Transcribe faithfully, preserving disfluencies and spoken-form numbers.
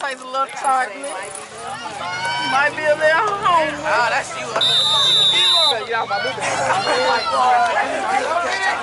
Taste a little chocolate. Might be a little hungry. Ah, that's you. Oh my God.